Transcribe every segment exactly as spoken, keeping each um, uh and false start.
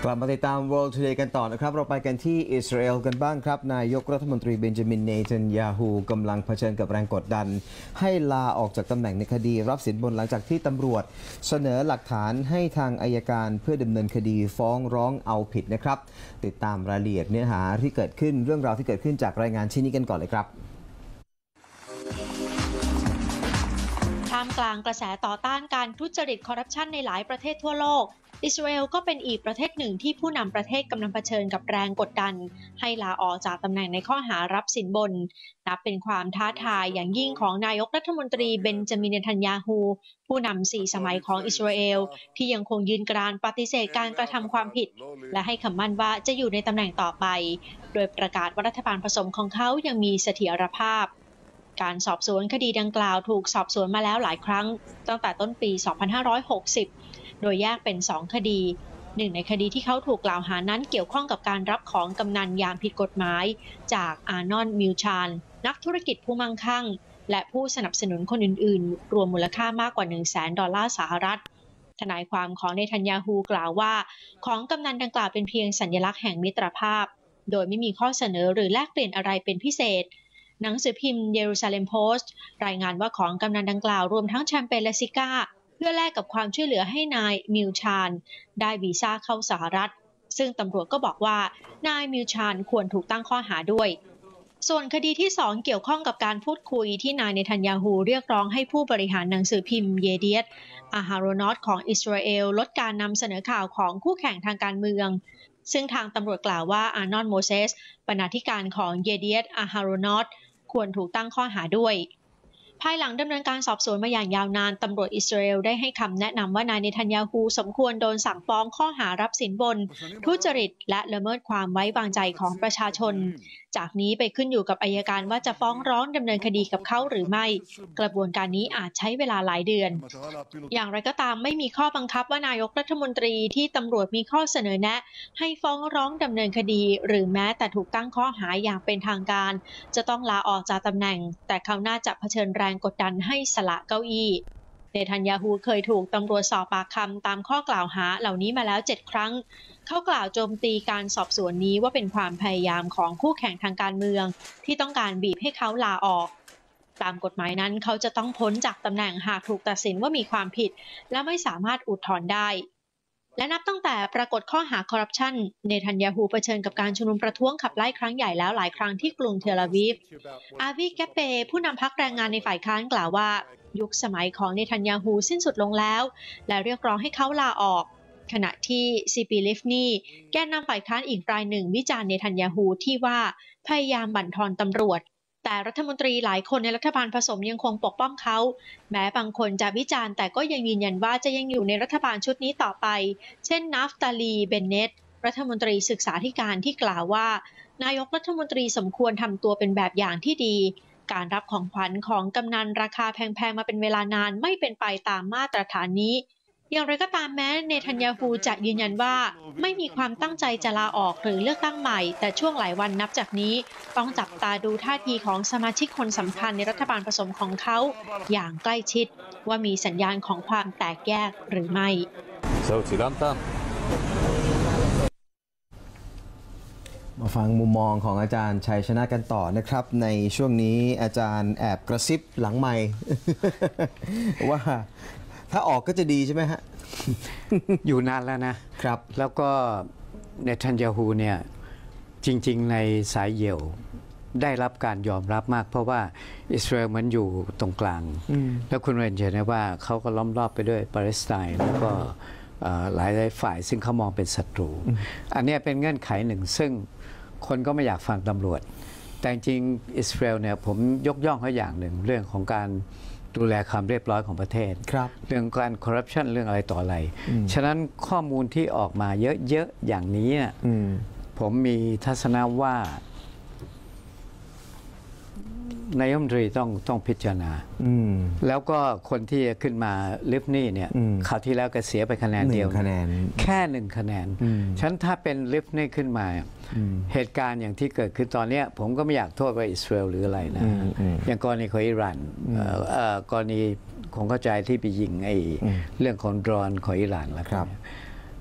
กลับมาติดตาม World Today กันต่อนะครับเราไปกันที่อิสราเอลกันบ้างครับนายกรัฐมนตรีเบนจามินเนทันยาฮูกำลังเผชิญกับแรงกดดันให้ลาออกจากตำแหน่งในคดีรับสินบนหลังจากที่ตำรวจเสนอหลักฐานให้ทางอัยการเพื่อดำเนินคดีฟ้องร้องเอาผิดนะครับติดตามรายละเอียดเนื้อหาที่เกิดขึ้นเรื่องราวที่เกิดขึ้นจากรายงานชิ้นนี้กันก่อนเลยครับท่ามกลางกระแสต่อต้านการทุจริตคอร์รัปชันในหลายประเทศทั่วโลกอิสราเอลก็เป็นอีกประเทศหนึ่งที่ผู้นำประเทศกำลังเผชิญกับแรงกดดันให้ลาออกจากตำแหน่งในข้อหารับสินบนนับเป็นความท้าทายอย่างยิ่งของนายกรัฐมนตรีเบนจามิน เนทันยาฮูผู้นำสี่สมัยของอิสราเอลที่ยังคงยืนกรานปฏิเสธการกระทำความผิดและให้คำมั่นว่าจะอยู่ในตำแหน่งต่อไปโดยประกาศว่ารัฐบาลผสมของเขายังมีเสถียรภาพการสอบสวนคดีดังกล่าวถูกสอบสวนมาแล้วหลายครั้งตั้งแต่ต้นปี สองพันห้าร้อยหกสิบ โดยแยกเป็นสองคดีหนึ่งในคดีที่เขาถูกกล่าวหานั้นเกี่ยวข้องกับการรับของกำนันอย่างผิดกฎหมายจากอานอนมิลชานนักธุรกิจผู้มั่งคั่งและผู้สนับสนุนคนอื่นๆรวมมูลค่ามากกว่า หนึ่งแสน ดอลลาร์สหรัฐทนายความของเนทันยาฮูกล่าวว่าของกำนันดังกล่าวเป็นเพียงสัญลักษณ์แห่งมิตรภาพโดยไม่มีข้อเสนอหรือแลกเปลี่ยนอะไรเป็นพิเศษหนังสือพิมพ์เยรูซาเล็มโพสต์รายงานว่าของกำนันดังกล่าวรวมทั้งแชมเปญและซิก้าเพื่อแลกกับความช่วยเหลือให้นายมิลชานได้วีซ่าเข้าสหรัฐซึ่งตำรวจก็บอกว่านายมิลชานควรถูกตั้งข้อหาด้วยส่วนคดีที่สองเกี่ยวข้องกับการพูดคุยที่นายเนทันยาฮูเรียกร้องให้ผู้บริหารหนังสือพิมพ์เยเดียตอาฮารอนอตของอิสราเอลลดการนำเสนอข่าวของคู่แข่งทางการเมืองซึ่งทางตำรวจกล่าวว่าอานอนโมเซสบรรณาธิการของเยเดียตอาฮารอนอตควรถูกตั้งข้อหาด้วยภายหลังดำเนินการสอบสวนมาอย่างยาวนานตำรวจอิสราเอลได้ให้คำแนะนำว่านายเนทันยาฮูสมควรโดนสั่งฟ้องข้อหารับสินบนทุจริตและละเมิดความไว้วางใจของประชาชนจากนี้ไปขึ้นอยู่กับอัยการว่าจะฟ้องร้องดำเนินคดีกับเขาหรือไม่กระบวนการนี้อาจใช้เวลาหลายเดือนอย่างไรก็ตามไม่มีข้อบังคับว่านายกรัฐมนตรีที่ตำรวจมีข้อเสนอแนะให้ฟ้องร้องดำเนินคดีหรือแม้แต่ถูกตั้งข้อหาอย่างเป็นทางการจะต้องลาออกจากตำแหน่งแต่เขาน่าจะเผชิญแรงกดดันให้สละเก้าอี้เนทันยาฮูเคยถูกตำรวจสอบปากคำตามข้อกล่าวหาเหล่านี้มาแล้วเจ็ดครั้งเขากล่าวโจมตีการสอบสวนนี้ว่าเป็นความพยายามของคู่แข่งทางการเมืองที่ต้องการบีบให้เขาลาออกตามกฎหมายนั้นเขาจะต้องพ้นจากตำแหน่งหากถูกตัดสินว่ามีความผิดและไม่สามารถอุทธรณ์ได้และนับตั้งแต่ปรากฏข้อหาคอร์รัปชันเนทันยาฮูเผชิญกับการชุมนุมประท้วงขับไล่ครั้งใหญ่แล้วหลายครั้งที่กรุงเทลอาวีฟอาวีแกปเปผู้นำพรรคแรงงานในฝ่ายค้านกล่าวว่ายุคสมัยของเนทันยาฮูสิ้นสุดลงแล้วและเรียกร้องให้เขาลาออกขณะที่ซีปีลิฟนีแกนนำฝ่ายค้านอีกรายหนึ่งวิจารณ์เนทันยาฮูที่ว่าพยายามบั่นทอนตำรวจแต่รัฐมนตรีหลายคนในรัฐบาลผสมยังคงปกป้องเขาแม้บางคนจะวิจารณ์แต่ก็ยังยืนยันว่าจะยังอยู่ในรัฐบาลชุดนี้ต่อไปเช่นนาฟตาลีเบนเนตรัฐมนตรีศึกษาธิการที่กล่าวว่านายกรัฐมนตรีสมควรทำตัวเป็นแบบอย่างที่ดีการรับของขวัญของกำนันราคาแพงๆมาเป็นเวลานานไม่เป็นไปตามมาตรฐานนี้อย่างไรก็ตามแม้เนทันยาฮูจะยืนยันว่าไม่มีความตั้งใจจะลาออกหรือเลือกตั้งใหม่แต่ช่วงหลายวันนับจากนี้ต้องจับตาดูท่าทีของสมาชิกคนสำคัญในรัฐบาลผสมของเขาอย่างใกล้ชิดว่ามีสัญญาณของความแตกแยกหรือไม่มาฟังมุมมองของอาจารย์ชัยชนะกันต่อนะครับในช่วงนี้อาจารย์แอบกระซิบหลังไมค์ ว่าถ้าออกก็จะดีใช่ไหมฮะอยู่นานแล้วนะครับแล้วก็เนทันยาฮูเนี่ยจริงๆในสายเหี่ยวได้รับการยอมรับมากเพราะว่าอิสราเอลมันอยู่ตรงกลางแล้วคุณเรนเจอร์นะว่าเขาก็ล้อมรอบไปด้วยปาเลสไตน์แล้วก็หลายหลายฝ่ายซึ่งเขามองเป็นศัตรูอันนี้เป็นเงื่อนไขหนึ่งซึ่งคนก็ไม่อยากฟังตำรวจแต่จริงอิสราเอลเนี่ยผมยกย่องเขาอย่างหนึ่งเรื่องของการดูแลความเรียบร้อยของประเทศเรื่องการคอร์รัปชันเรื่องอะไรต่ออะไรฉะนั้นข้อมูลที่ออกมาเยอะๆอย่างนี้ผมมีทัศนะว่านายกรัฐมนตรีต้องต้องพิจารณาแล้วก็คนที่ขึ้นมาลิฟนี่เนี่ยคราวที่แล้วก็เสียไปคะแนนเดียวแค่หนึ่งคะแนนฉะนั้นถ้าเป็นลิฟนี่ขึ้นมาเหตุการณ์อย่างที่เกิดขึ้นตอนนี้ผมก็ไม่อยากโทษว่าอิสราเอลหรืออะไรนะอย่างกรณีของอิหร่านกรณีของเข้าใจที่ไปยิงไอ้เรื่องของโดรนของอิหร่านแล้วครับ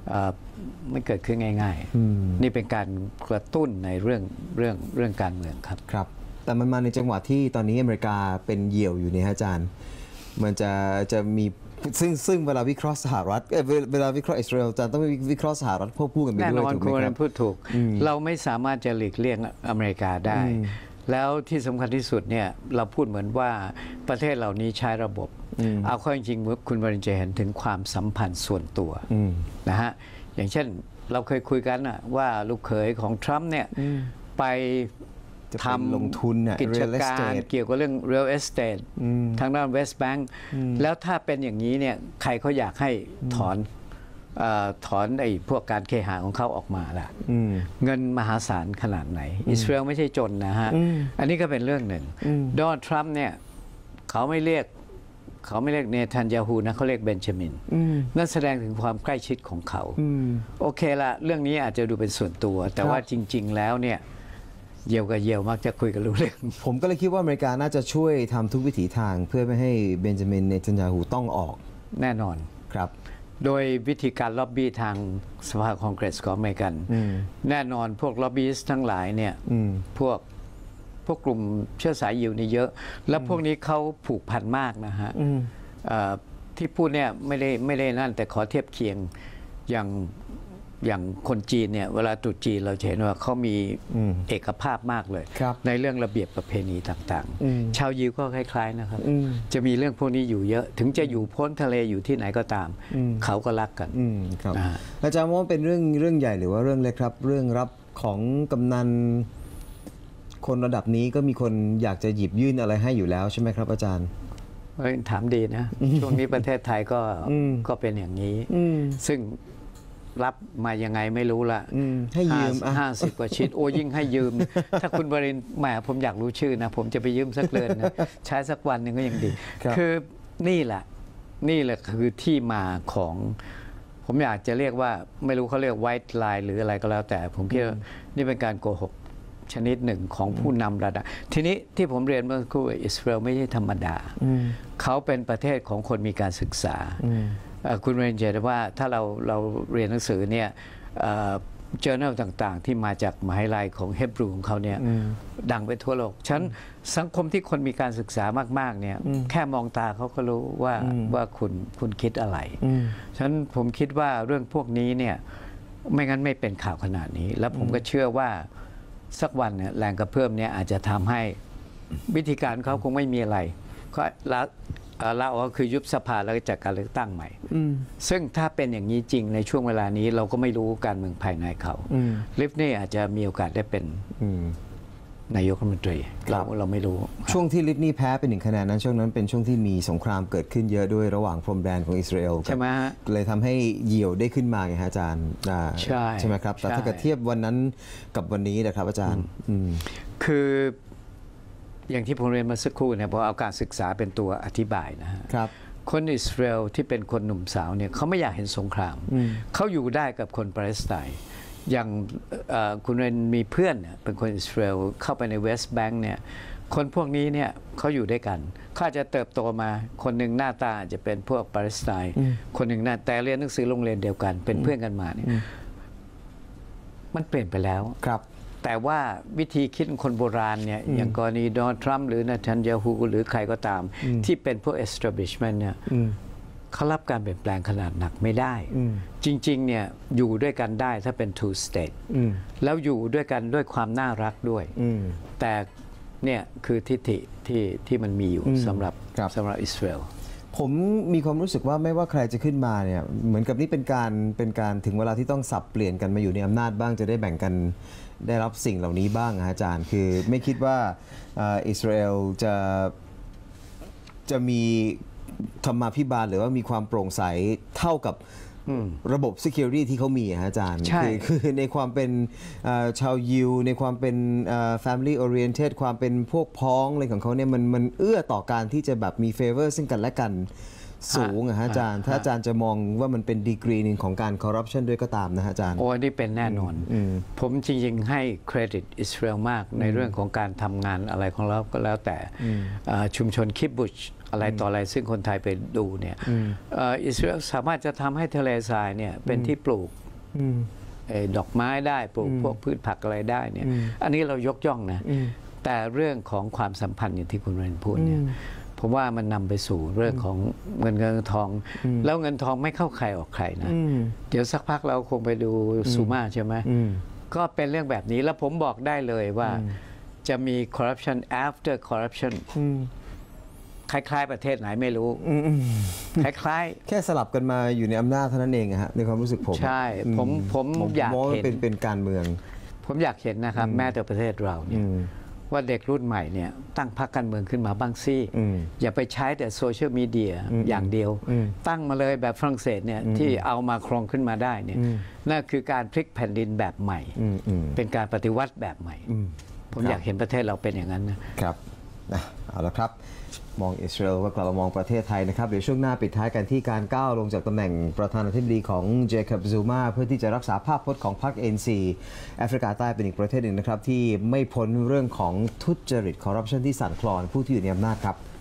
ไม่เกิดขึ้นง่ายๆนี่เป็นการกระตุ้นในเรื่องเรื่องเรื่องการเมืองครับครับแต่มันมาในจังหวะที่ตอนนี้อเมริกาเป็นเหยี่ยวอยู่เนี่ยอาจารย์มันจะจะมีซึ่งซึ่งเวลาวิเคราะห์สหรัฐเวลาวิเคราะห์อิสราเอลจะต้องวิเคราะห์สหรัฐควบคู่กันไปด้วยแน่นอนถูกไหมครับพูดถูกเราไม่สามารถจะหลีกเลี่ยงอเมริกาได้แล้วที่สำคัญที่สุดเนี่ยเราพูดเหมือนว่าประเทศเหล่านี้ใช้ระบบเอาข้อจริงๆคุณวรินทร์จะเห็นถึงความสัมพันธ์ส่วนตัวนะฮะอย่างเช่นเราเคยคุยกันนะว่าลูกเขยของทรัมป์เนี่ยไปทำลงทุนกิจการเกี่ยวกับเรื่อง real estate ทางด้าน West Bank แล้วถ้าเป็นอย่างนี้เนี่ยใครเขาอยากให้ถอนถอนไอ้พวกการเคหะของเขาออกมาล่ะเงินมหาศาลขนาดไหนอิสราเอลไม่ใช่จนนะฮะอันนี้ก็เป็นเรื่องหนึ่งโดนัลด์ทรัมป์เนี่ยเขาไม่เรียกเขาไม่เรียกเนทันยาฮูนะเขาเรียกเบนจามินนั่นแสดงถึงความใกล้ชิดของเขาโอเคละเรื่องนี้อาจจะดูเป็นส่วนตัวแต่ว่าจริงๆแล้วเนี่ยเยี่ยวกับเยี่ยวมักจะคุยกันรู้เรื่องผมก็เลยคิดว่าอเมริกาน่าจะช่วยทำทุกวิถีทางเพื่อไม่ให้เบนจามินเนทันยาฮูต้องออกแน่นอนครับโดยวิธีการล็อบบี้ทางสภาคองเกรสของอเมริกันแน่นอนพวกล็อบบี้ทั้งหลายเนี่ยพวกพวกกลุ่มเชื้อสายยิวนี่เยอะแล้วพวกนี้เขาผูกพันมากนะฮะที่พูดเนี่ยไม่ได้ไม่ได้นั่นแต่ขอเทียบเคียงอย่างอย่างคนจีนเนี่ยเวลาตรุษจีนเราเห็นว่าเขามีเอกภาพมากเลยในเรื่องระเบียบประเพณีต่างๆชาวยิวก็คล้ายๆนะครับจะมีเรื่องพวกนี้อยู่เยอะถึงจะอยู่พ้นทะเลอยู่ที่ไหนก็ตามเขาก็รักกันครับอาจารย์ว่าเป็นเรื่องเรื่องใหญ่หรือว่าเรื่องเล็กครับเรื่องรับของกำนันคนระดับนี้ก็มีคนอยากจะหยิบยื่นอะไรให้อยู่แล้วใช่ไหมครับอาจารย์ถามดีนะช่วงนี้ประเทศไทยก็ก็เป็นอย่างนี้ซึ่งรับมายังไงไม่รู้ละให้ยืมห้าสิบกว่าชิ้นโอ้ยิ่งให้ยืมถ้าคุณบรินแหมผมอยากรู้ชื่อนะผมจะไปยืมสักเดือนนะใช้สักวันหนึ่งก็ยังดีคือนี่แหละนี่แหละคือที่มาของผมอยากจะเรียกว่าไม่รู้เขาเรียกไวท์ไลน์หรืออะไรก็แล้วแต่ผมคิดว่านี่เป็นการโกหกชนิดหนึ่งของผู้นำระดับทีนี้ที่ผมเรียนเมื่อสักครู่อิสราเอลไม่ใช่ธรรมดาเขาเป็นประเทศของคนมีการศึกษาคุณเรนเจอร์ว่าถ้าเราเราเรียนหนังสือเนี่ยเจอ journal ต่างๆที่มาจากมหาวิทยาลัยของเฮบรูของเขาเนี่ยดังไปทั่วโลกฉะนั้นสังคมที่คนมีการศึกษามากๆเนี่ยแค่มองตาเขาก็รู้ว่าว่าคุณคุณคิดอะไรฉะนั้นผมคิดว่าเรื่องพวกนี้เนี่ยไม่งั้นไม่เป็นข่าวขนาดนี้แล้วผมก็เชื่อว่าสักวันเนี่ยแรงกระเพื่อมเนี่ยอาจจะทำให้วิธีการเขาคงไม่มีอะไรก็ละลาออกคือยุบสภาแล้วจัดการเลือกตั้งใหม่ซึ่งถ้าเป็นอย่างนี้จริงในช่วงเวลานี้เราก็ไม่รู้การเมืองภายในเขาลิฟนี่อาจจะมีโอกาสได้เป็นนายกรัฐมนตรีเราเราไม่รู้ช่วงที่ลิฟนี่แพ้เป็นหนึ่งคะแนนนั้นช่วงนั้นเป็นช่วงที่มีสงครามเกิดขึ้นเยอะด้วยระหว่างพรมแดนของอิสราเอลใช่ไหมฮะเลยทำให้เหยี่ยวได้ขึ้นมาไงฮะอาจารย์ใช่ใช่ไหมครับแต่ถ้าเกิดเทียบวันนั้นกับวันนี้นะครับอาจารย์คืออย่างที่ผมเรียนมาสักครู่เนี่ยพอเอาการศึกษาเป็นตัวอธิบายนะฮะคนอิสราเอลที่เป็นคนหนุ่มสาวเนี่ยเขาไม่อยากเห็นสงครามเขาอยู่ได้กับคนปาเลสไตน์อย่างคุณเรนมีเพื่อนเป็นคนอิสราเอลเข้าไปในเวสต์แบงค์เนี่ยคนพวกนี้เนี่ยเขาอยู่ด้วยกันเขาจะเติบโตมาคนหนึ่งหน้าตาจะเป็นพวกปาเลสไตน์คนหนึ่งหน้าแต่เรียนหนังสือโรงเรียนเดียวกันเป็นเพื่อนกันมาเนี่ยมันเปลี่ยนไปแล้วครับแต่ว่าวิธีคิดของคนโบราณเนี่ยอย่างกรณีโดนัลด์ทรัมป์หรือเนทันยาฮูหรือใครก็ตามที่เป็นพวก establishment เนี่ยเขารับการเปลี่ยนแปลงขนาดหนักไม่ได้จริงๆเนี่ยอยู่ด้วยกันได้ถ้าเป็น two state แล้วอยู่ด้วยกันด้วยความน่ารักด้วยแต่เนี่ยคือทิฏฐิที่ที่มันมีอยู่สำหรับสำหรับอิสราเอลผมมีความรู้สึกว่าไม่ว่าใครจะขึ้นมาเนี่ยเหมือนกับนี่เป็นการเป็นการถึงเวลาที่ต้องสับเปลี่ยนกันมาอยู่ในอำนาจบ้างจะได้แบ่งกันได้รับสิ่งเหล่านี้บ้างอาจารย์คือไม่คิดว่าอิสราเอลจะจะมีธรรมาภิบาลหรือว่ามีความโปร่งใสเท่ากับระบบ security ที่เขามีอาจารย์คือคือในความเป็นชาวยิวในความเป็น family oriented ความเป็นพวกพ้องอะไรของเขาเนี่ยมันมันเอื้อต่อการที่จะแบบมี favor ซึ่งกันและกันสูงอะฮะอาจารย์ถ้าอาจารย์จะมองว่ามันเป็นดีกรีหนึ่งของการคอร์รัปชันด้วยก็ตามนะฮะอาจารย์โอ้นี่เป็นแน่นอนผมจริงๆให้เครดิตอิสราเอลมากในเรื่องของการทำงานอะไรของเราก็แล้วแต่ชุมชนคิบบุชอะไรต่ออะไรซึ่งคนไทยไปดูเนี่ยอิสราเอลสามารถจะทำให้ทะเลทรายเนี่ยเป็นที่ปลูกดอกไม้ได้ปลูกพวกพืชผักอะไรได้เนี่ยอันนี้เรายกย่องนะแต่เรื่องของความสัมพันธ์อย่างที่คุณเรนพูดเนี่ยผมว่ามันนำไปสู่เรื่องของเงินเงินทองแล้วเงินทองไม่เข้าใครออกใครนะเดี๋ยวสักพักเราคงไปดูซูมาใช่ไหมก็เป็นเรื่องแบบนี้แล้วผมบอกได้เลยว่าจะมี corruption after corruption คล้ายๆประเทศไหนไม่รู้คล้ายๆแค่สลับกันมาอยู่ในอำนาจเท่านั้นเองฮะในความรู้สึกผมใช่ผมผมอยากเห็นเป็นเป็นการเมืองผมอยากเห็นนะครับแม้แต่ประเทศเราเนี่ยว่าเด็กรุ่นใหม่เนี่ยตั้งพรรคการเมืองขึ้นมาบ้างสิอย่าไปใช้แต่โซเชียลมีเดียอย่างเดียวตั้งมาเลยแบบฝรั่งเศสเนี่ยที่เอามาครองขึ้นมาได้เนี่ยนั่นคือการพลิกแผ่นดินแบบใหม่เป็นการปฏิวัติแบบใหม่ผมอยากเห็นประเทศเราเป็นอย่างนั้นนะครับเอาละครับมองอิสราเอลก็กลับมามองประเทศไทยนะครับเดี๋ยวช่วงหน้าปิดท้ายกันที่การก้าวลงจากตำแหน่งประธานาธิบดีของเจคอบซูมาเพื่อที่จะรักษาภาพพจน์ของพรรค เอ็น ซี แอฟริกาใต้เป็นอีกประเทศหนึ่งนะครับที่ไม่พ้นเรื่องของทุจริตคอร์รัปชันที่สั่นคลอนผู้ที่อยู่ในอำนาจครับ